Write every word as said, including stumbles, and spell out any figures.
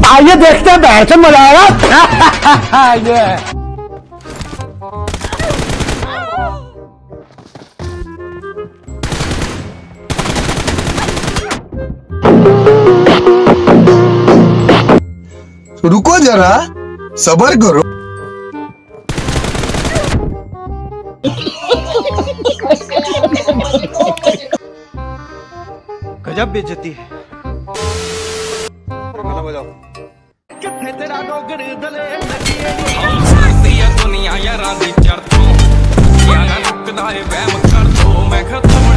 आइए देखते हैं बैठ से मजा आएगा। ये रुको जरा, सबर करो। गजब बेइज्जती है। गाना बजाओ। किथे तेरा डोगर दले लगी दुनिया यारा दी चरतों या ना रुकदा है वहम कर दो मैं खत्म